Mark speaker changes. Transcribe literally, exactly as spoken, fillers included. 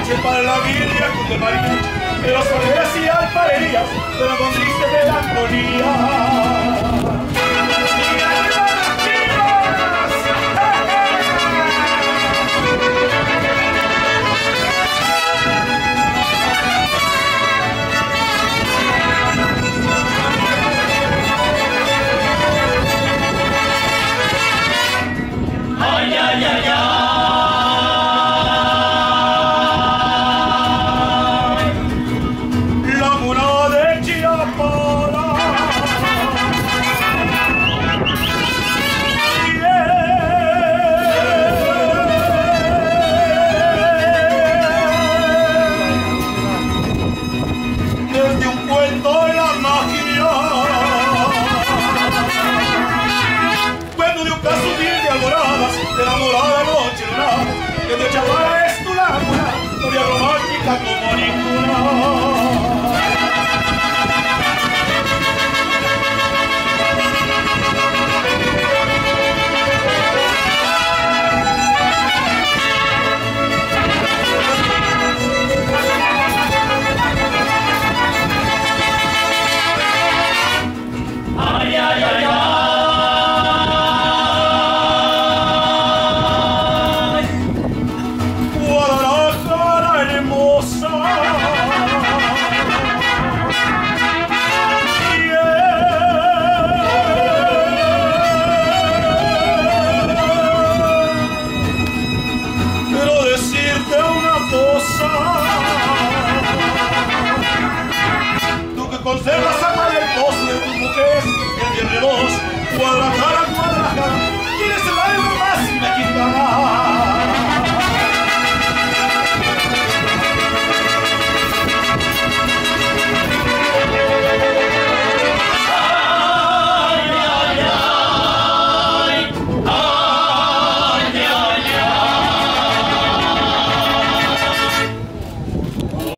Speaker 1: noche para la guirria de Mariachi, de los corderos y alfarerías, pero con triste melancolía.
Speaker 2: Ay, ay, ay, ay.
Speaker 1: La mona de Chiapara. Desde un cuento la magia, cuento de un caso bien de alboradas, de la morada noche dorada, que de Chiapara es tu laguna, novia romántica como ninguna.
Speaker 2: Ay, ay, ay, ay.
Speaker 1: Guadalajara hermosa. Quiero decirte una cosa, tú que conservas alma del pozo de tus mujeres, que tiene dos, Guadalajara